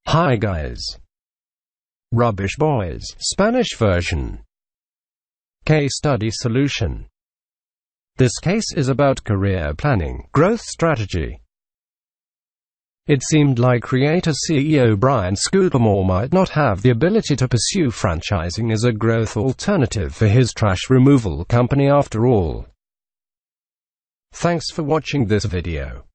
Hi guys. Rubbish Boys, Spanish version. Case study solution. This case is about career planning, growth strategy. It seemed like creator CEO Brian Scudamore might not have the ability to pursue franchising as a growth alternative for his trash removal company after all. Thanks for watching this video.